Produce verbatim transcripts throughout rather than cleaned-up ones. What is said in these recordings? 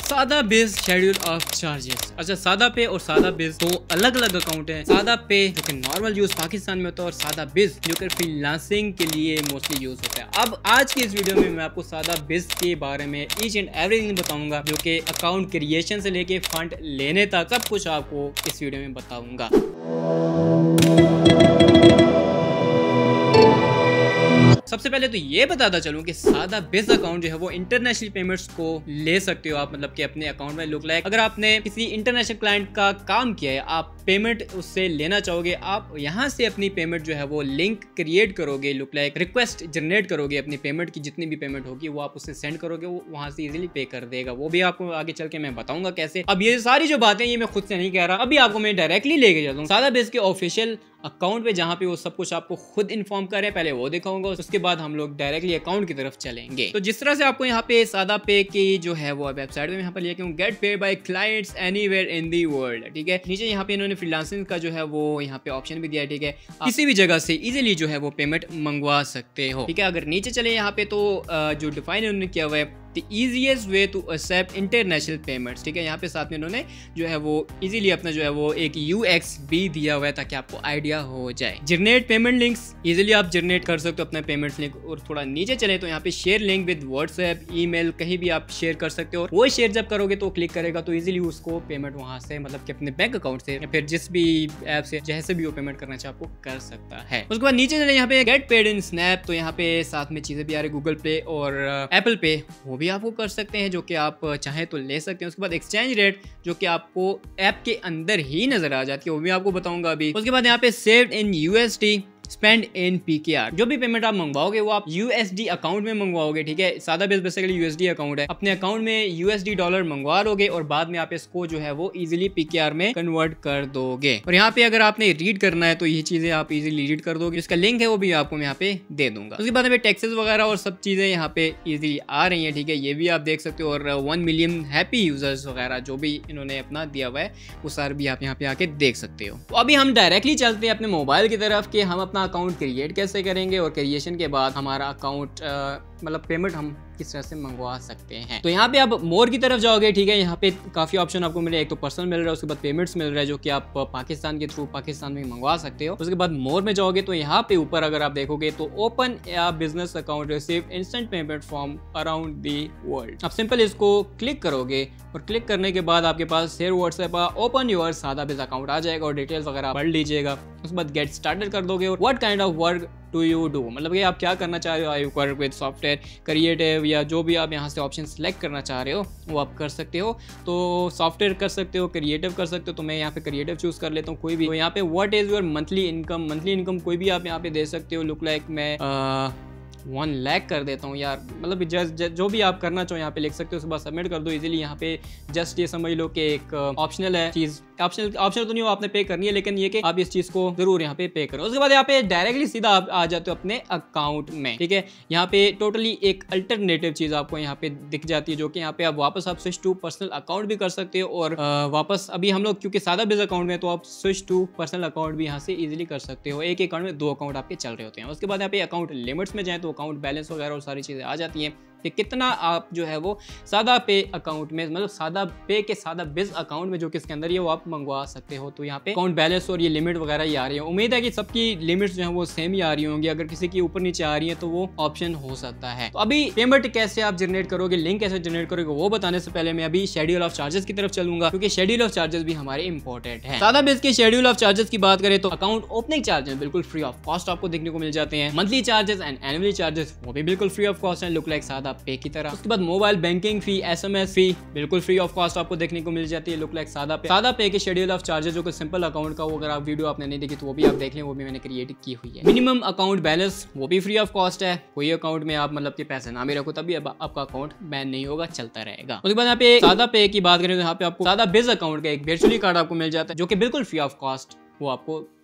सादा बिज schedule of charges. अच्छा, सादा पे और सादा बिज दो अलग अलग अकाउंट हैं। सादा पे जो कि नॉर्मल यूज पाकिस्तान में होता है और सादा बिज जो कि फ्रीलांसिंग के लिए मोस्टली यूज होता है। अब आज की इस वीडियो में मैं आपको सादा बिज के बारे में ईच एंड एवरीथिंग बताऊंगा, जो कि अकाउंट क्रिएशन से लेके फंड लेने तक सब कुछ आपको इस वीडियो में बताऊंगा। सबसे पहले तो ये बताता चलूं कि सादा बिज अकाउंट जो है वो इंटरनेशनल पेमेंट्स को ले सकते हो आप, मतलब कि अपने अकाउंट में लुक लाइक अगर आपने किसी इंटरनेशनल क्लाइंट का काम किया है, आप पेमेंट उससे लेना चाहोगे, आप यहाँ से अपनी पेमेंट जो है वो लिंक क्रिएट करोगे, लुक लाइक रिक्वेस्ट जनरेट करोगे, अपनी पेमेंट की जितनी भी पेमेंट होगी वो आप उससे सेंड करोगे, वो वहाँ से इजीली पे कर देगा। वो भी आपको आगे चल के मैं बताऊंगा कैसे। अब ये सारी जो बातें ये मैं खुद से नहीं कह रहा, अभी आपको मैं डायरेक्टली लेके चलता हूँ सादा बिज के ऑफिशियल अकाउंट पे, जहाँ पे वो सब कुछ आपको खुद इन्फॉर्म करे। पहले वो दिखाऊंगा, उसके बाद हम लोग डायरेक्टली अकाउंट की तरफ चलेंगे। तो जिस तरह से आपको यहाँ पे सादा पे की जो है वो वेबसाइट में यहाँ पर लेके हूँ, get paid by clients anywhere in the world, ठीक है। नीचे यहाँ पे इन्होंने फ्रीलांसिंग का जो है वो यहाँ पे ऑप्शन भी दिया है, ठीक है। किसी भी जगह से इजीली जो है वो पेमेंट मंगवा सकते हो, ठीक है। अगर नीचे चले यहाँ पे तो जो डिफाइन उन्होंने किया हुआ है The easiest way to accept international payments, ठीक है। यहाँ पे साथ में इन्होंने जो है वो इजीली अपना जो है वो एक यूएक्स भी दिया हुआ है ताकि आपको आइडिया हो जाए। जनरेट पेमेंट लिंक्स, इजीली आप जनरेट कर सकते हो अपना पेमेंट लिंक। और थोड़ा नीचे चले तो यहाँ पे share link with WhatsApp, email, कहीं भी आप शेयर कर सकते हो। वो शेयर जब करोगे तो क्लिक करेगा तो इजीली उसको पेमेंट वहाँ से, मतलब कि अपने बैंक अकाउंट से या फिर जिस भी ऐप से जैसे भी वो पेमेंट करना चाहे आपको कर सकता है। उसके बाद नीचे चले यहाँ पे गेट पेड इन स्नैप, तो यहाँ पे साथ में चीजें भी आ रही, गूगल पे और एप्पल पे, वो भी आपको कर सकते हैं, जो कि आप चाहें तो ले सकते हैं। उसके बाद एक्सचेंज रेट जो कि आपको ऐप के अंदर ही नजर आ जाती है, वो भी आपको बताऊंगा अभी। उसके बाद यहाँ पे saved in USD spend in PKR, जो भी पेमेंट आप मंगवाओगे वो आप यूएसडी अकाउंट में मंगवाओगे, ठीक है। सादा बिज बेसिकली यूएसडी अकाउंट है, अपने अकाउंट में यूएसडी डॉलर मंगवा लोगे और बाद में आप इसको जो है वो इजीली पीकेआर में कन्वर्ट कर दोगे। और यहाँ पे अगर आपने रीड करना है तो ये चीजें आप इजीली रीड कर दोगे, इसका लिंक है वो भी आपको मैं यहाँ पे दे दूंगा। उसके बाद में टैक्सेस वगैरह और सब चीजें यहाँ पे इजीली आ रही है, ठीक है, ये भी आप देख सकते हो। और वन मिलियन हैप्पी यूजर्स वगैरह जो भी इन्होंने अपना दिया हुआ है वो सारे भी आप यहाँ पे आके देख सकते हो। तो अभी हम डायरेक्टली चलते हैं अपने मोबाइल की तरफ कि हम अपना अकाउंट क्रिएट कैसे करेंगे और क्रिएशन के बाद हमारा अकाउंट मतलब पेमेंट हम किस तरह से मंगवा सकते हैं। तो यहाँ पे आप मोर की तरफ जाओगे, ठीक है। यहाँ पे काफी ऑप्शन आपको मिले, एक तो पर्सनल मिल रहा है, उसके बाद पेमेंट्स मिल रहा है जो कि आप पाकिस्तान के थ्रू पाकिस्तान में मंगवा सकते हो। उसके बाद मोर में जाओगे तो यहाँ पे ऊपर अगर आप देखोगे तो ओपन या business account receive instant payment from around the world. आप सिंपल इसको क्लिक करोगे और क्लिक करने के बाद आपके पास share WhatsApp open your Sada biz account आ जाएगा और डिटेल्स वगैरह पढ़ लीजिएगा। उसके बाद गेट स्टार्टेड कर दोगे और what kind of work do you do, मतलब कि आप क्या करना चाह रहे हो, I you work with software, creative, या जो भी आप यहाँ से ऑप्शन सेलेक्ट करना चाह रहे हो वो आप कर सकते हो। तो सॉफ्टवेयर कर सकते हो, क्रिएटिव कर सकते हो, तो मैं यहाँ पे क्रिएटिव चूज कर लेता हूँ कोई भी। तो यहाँ पे what is your monthly income, monthly income कोई भी आप यहाँ पे दे सकते हो। लुक लाइक मैं आ, वन लैख कर देता हूँ यार, मतलब जस्ट जो भी आप करना चाहो यहाँ पे लिख सकते हो। उसके बाद सबमिट कर दो इजीली। यहाँ पे जस्ट ये समझ लो कि एक ऑप्शनल है चीज, ऑप्शनल ऑप्शनल तो नहीं हो, आपने पे करनी है, लेकिन ये कि आप इस चीज को जरूर यहाँ पे पे करो। उसके बाद यहाँ पे डायरेक्टली सीधा आप आ जाते हो अपने अकाउंट में, ठीक है। यहाँ पे टोटली एक अल्टरनेटिव चीज आपको यहाँ पे दिख जाती है, जो कि यहाँ पे आप वापस आप स्विच टू पर्सनल अकाउंट भी कर सकते हो और आ, वापस अभी हम लोग क्योंकि सादा बिज अकाउंट में तो आप स्विच टू पर्सनल अकाउंट भी यहाँ से इजिली कर सकते हो। एक अकाउंट में दो अकाउंट आपके चल रहे होते हैं। उसके बाद यहाँ पे अकाउंट लिमिट्स में जाए तो अकाउंट बैलेंस वगैरह और सारी चीजें आ जाती हैं कि कितना आप जो है वो सादा पे अकाउंट में, मतलब सादा पे के सादा बिज अकाउंट में जो कि इसके अंदर ये वो आप मंगवा सकते हो। तो यहाँ पे अकाउंट बैलेंस और ये लिमिट वगैरह ही आ रही है। उम्मीद है कि सबकी लिमिट्स जो है वो सेम ही आ रही होंगी, अगर किसी की ऊपर नीचे आ रही है तो वो ऑप्शन हो सकता है। तो अभी पेमेंट कैसे आप जनरेट करोगे, लिंक कैसे जनरेट करोगे, वो बताने से पहले मैं अभी शेड्यूल ऑफ चार्जेस की तरफ चलूंगा, क्योंकि शेड्यूल ऑफ चार्जेस भी हमारे इंपॉर्टेंट है। सादा बिज के शेड्यूल ऑफ चार्जेस की बात करें तो अकाउंट ओपनिंग चार्जेस बिल्कुल फ्री ऑफ कॉस्ट आपको देखने को मिल जाते हैं। Monthly charges and annually charges वो भी बिल्कुल फ्री ऑफ कॉस्ट है, लुक लाइक सादा पे की तरह। उसके बाद mobile banking fee, SMS fee बिल्कुल फ्री ऑफ कॉस्ट आपको देखने को मिल जाती है, लुक लाइक सादा पे। सादा पे के शेड्यूल ऑफ चार्जेस जो कि सिंपल अकाउंट का, वो अगर आप वीडियो आपने नहीं देखी तो वो भी आप देख लें, वो भी मैंने क्रिएट की हुई है। मिनिमम अकाउंट बैलेंस वो भी फ्री ऑफ कॉस्ट है, कोई अकाउंट में आप मतलब कि पैसे ना भी रखो तभी आपका अकाउंट बैन नहीं होगा, चलता रहेगा। उसके बाद यहाँ पे सादा पे की बात करें तो यहाँ पे आपको सादा बिज अकाउंट का एक वर्चुअली कार्ड आपको मिल जाता है जो कि बिल्कुल फ्री ऑफ कॉस्ट वो आपको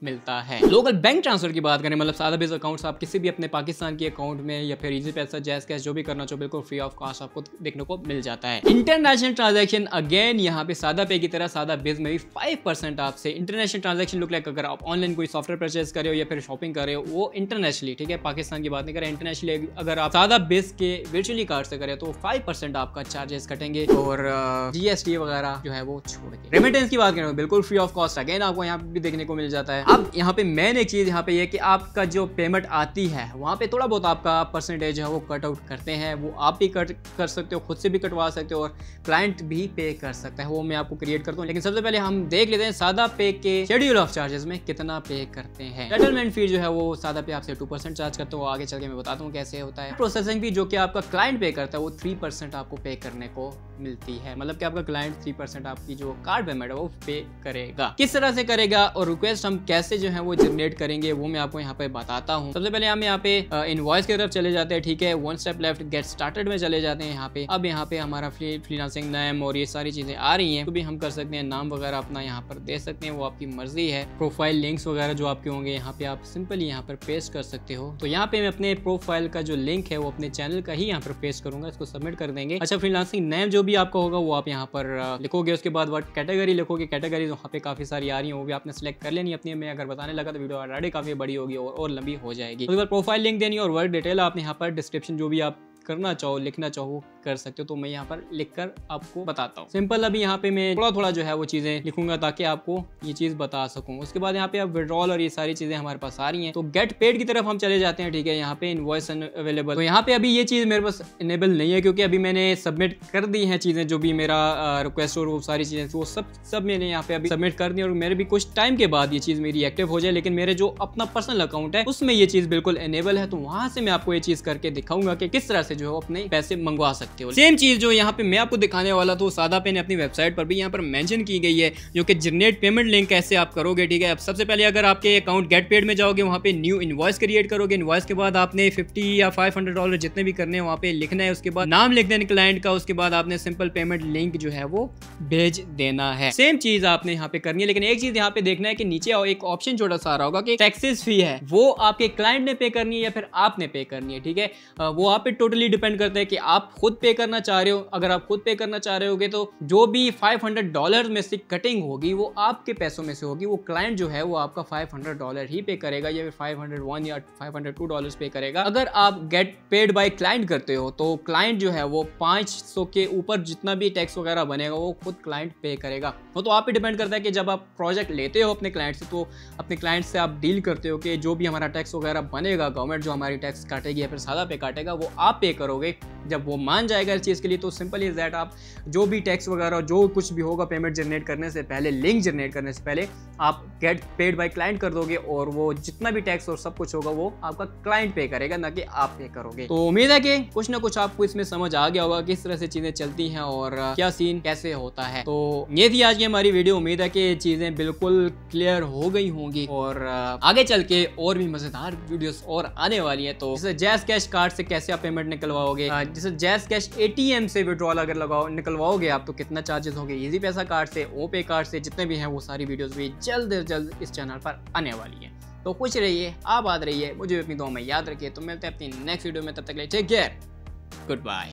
मिलता है। लोकल बैंक ट्रांसफर की बात करें, मतलब सादा बेस अकाउंट्स आप किसी भी अपने पाकिस्तान के अकाउंट में या फिर इजी पैसा, जैस कैश जो भी करना चाहो बिल्कुल फ्री ऑफ कॉस्ट आपको देखने को मिल जाता है। इंटरनेशनल ट्रांजैक्शन अगेन यहाँ पे सादा पे की तरह सादा बेस में भी फाइव परसेंट आपसे इंटरनेशनल ट्रांजैक्शन लुक लाइक अगर आप ऑनलाइन कोई सॉफ्टवेयर परचेज कर रहे हो या फिर शॉपिंग कर रहे हो वो इंटरनेशनली, ठीक है, पाकिस्तान की बात नहीं करें, इंटरनेशनली अगर आप सादा बेस के वर्चुअली कार्ड से करें तो फाइव परसेंट आपका चार्जेस कटेंगे और जीएसटी वगैरह जो है वो छोड़ के। रेमिटेंस की बात करें बिल्कुल फ्री ऑफ कॉस्ट अगेन आपको यहाँ पे भी देखने को मिल जाता है। अब यहाँ पे मेन एक चीज यहाँ पे ये कि आपका जो पेमेंट आती है वहाँ पे थोड़ा बहुत आपका परसेंटेज है वो कट आउट करते हैं, वो आप भी कट कर सकते हो, खुद से भी कटवा सकते हो और क्लाइंट भी पे कर सकता है, वो मैं आपको क्रिएट करता हूँ। लेकिन सबसे पहले हम देख लेते हैं सादा पे के शेड्यूल ऑफ चार्जेस में कितना पे करते हैं। सेटलमेंट फी जो है वो सादा पे आपसे टू परसेंट चार्ज करते हो, आगे चल के मैं बताता हूँ कैसे होता है। प्रोसेसिंग फी जो कि आपका क्लाइंट पे करता है वो थ्री परसेंट आपको पे करने को मिलती है, मतलब कि आपका क्लाइंट थ्री परसेंट आपकी जो कार्ड पेमेंट है वो पे करेगा। किस तरह से करेगा और रिक्वेस्ट हम कैसे जो है वो जनरेट करेंगे वो मैं आपको यहाँ पे बताता हूँ। सबसे पहले हम यहाँ पे इनवॉइस की तरफ चले जाते हैं, ठीक है, one step left get started में चले जाते हैं। यहाँ पे अब यहाँ पे हमारा फ्रीलांसिंग नेम और ये सारी चीजें आ रही हैं, तो भी हम कर सकते हैं, नाम वगैरह अपना यहाँ पर दे सकते हैं, वो आपकी मर्जी है। प्रोफाइल लिंक्स वगैरह जो आपके होंगे यहाँ पे आप सिंपली यहाँ पर पेस्ट कर सकते हो। तो यहाँ पे मैं अपने प्रोफाइल का जो लिंक है वो अपने चैनल का ही यहाँ पर पेस्ट करूंगा, इसको सबमिट कर देंगे। अच्छा, फ्रीलांसिंग नेम जो भी आपका होगा वो आप यहाँ पर लिखोगे, उसके बाद वर्ड कैटेगरी लिखोगे, कैटेगरी वहाँ पे काफी सारी आ रही है वो भी आपने सेलेक्ट कर लेनी अपनी। मैं अगर बताने लगा तो वीडियो ऑलरेडी काफी बड़ी होगी और, और लंबी हो जाएगी। उसके बाद प्रोफाइल लिंक देनी और वर्क डिटेल आपने यहाँ पर डिस्क्रिप्शन जो भी आप करना चाहो लिखना चाहो कर सकते हो, तो मैं यहाँ पर लिखकर आपको बताता हूँ। सिंपल अभी यहाँ पे मैं थोड़ा थोड़ा जो है वो चीजें लिखूंगा ताकि आपको ये चीज बता सकूं। उसके बाद यहाँ पे अब विड्रॉल और ये सारी चीजें हमारे पास आ रही हैं, तो गेट पेड की तरफ हम चले जाते हैं, ठीक है। यहाँ पे इनवॉइस अवेलेबल, तो यहाँ पे अभी ये चीज मेरे पास इनेबल नहीं है क्योंकि अभी मैंने सबमिट कर दी है चीजें, जो भी मेरा रिक्वेस्ट और वो सारी चीजें वो सब सब मैंने यहाँ पे अभी सबमिट कर दी और मेरे भी कुछ टाइम के बाद ये चीज मेरी एक्टिव हो जाए। लेकिन मेरे जो अपना पर्सनल अकाउंट है उसमें ये चीज बिल्कुल इनेबल है, तो वहां से मैं आपको ये चीज करके दिखाऊंगा कि किस तरह से जो है अपने पैसे मंगवा सकते हो। सेम चीज जो यहाँ पे मैं आपको दिखाने वाला था सादा पे ने अपनी वेबसाइट पर भी यहाँ पर मेंशन की गई है, जो कि जनरेट पेमेंट लिंक कैसे आप करोगे, ठीक है। अब सबसे पहले अगर आपके अकाउंट गेट पेड में जाओगे वहाँ पे न्यू इनवॉइस क्रिएट करोगे। इनवॉइस के बाद आपने फिफ्टी या फाइव हंड्रेड डॉलर जितने भी करने हैं वहाँ पे लिखना है, उसके बाद नाम लिख देना क्लाइंट का, उसके बाद आपने सिंपल पेमेंट लिंक जो है वो भेज देना है। सेम चीज आपने यहाँ पे करनी है, लेकिन एक चीज यहाँ पे देखना है कि नीचे एक ऑप्शन छोटा सा आ रहा होगा कि टैक्सेस फी है, वो आपके क्लाइंट ने पे करनी है या फिर आपने पे करनी है, ठीक है। वो आप पे टोटली डिपेंड करता है कि आप खुद पे करना चाह रहे हो। अगर आप खुद पे करना चाह रहे होगे तो जो भी फाइव हंड्रेड डॉलर में से कटिंग होगी वो आपके पैसों में से होगी, वो क्लाइंट जो है वो आपका फाइव हंड्रेड डॉलर ही पे करेगा या फिर फाइव हंड्रेड वन या फाइव हंड्रेड टू डॉलर्स पे करेगा। अगर आप गेट पेड बाय क्लाइंट करते हो तो क्लाइंट जो है वो पाँच सौ के ऊपर जितना भी टैक्स वगैरह बनेगा वो खुद क्लाइंट पे करेगा। वो तो आप पे डिपेंड करता है कि जब आप प्रोजेक्ट लेते हो अपने क्लाइंट से तो अपने क्लाइंट से आप डील करते हो कि जो भी हमारा टैक्स वगैरह बनेगा, गवर्नमेंट जो हमारी टैक्स काटेगी या फिर सादा पे काटेगा वो आप पे करोगे। जब वो मान जाएगा इस चीज़ के लिए तो सिंपल इज दैट आप जो भी टैक्स वगैरह जो कुछ भी होगा पेमेंट जनरेट करने से पहले, लिंक जनरेट करने से पहले आप गेट पेड बाय क्लाइंट कर दोगे और वो जितना भी टैक्स और सब कुछ होगा वो आपका क्लाइंट पे करेगा, ना कि आप पे करोगे। तो उम्मीद है कि कुछ ना कुछ आपको इसमें समझ आ गया होगा किस तरह से चीजें चलती हैं और क्या सीन कैसे होता है। तो ये थी आज की हमारी वीडियो, उम्मीद है कि चीजें बिल्कुल क्लियर हो गई होंगी और आगे चल के और भी मजेदार वीडियोस और आने वाली है। तो जैसे जैस कैश कार्ड से कैसे आप पेमेंट निकलवाओगे, जैसे जैस कैश एटीएम से विड्रॉल अगर लगाओ निकलवाओगे आप तो कितना चार्जेस होंगे, इजी पैसा कार्ड से, ओ पे कार्ड से, जितने भी हैं वो सारी वीडियोस भी जल्द से जल्द इस चैनल पर आने वाली है। तो खुश रहिए, आबाद रहिए, मुझे अपनी दुआ में याद रखिए। तो मिलते हैं अपनी नेक्स्ट वीडियो में, तब तक के लिए टेक केयर, गुड बाय।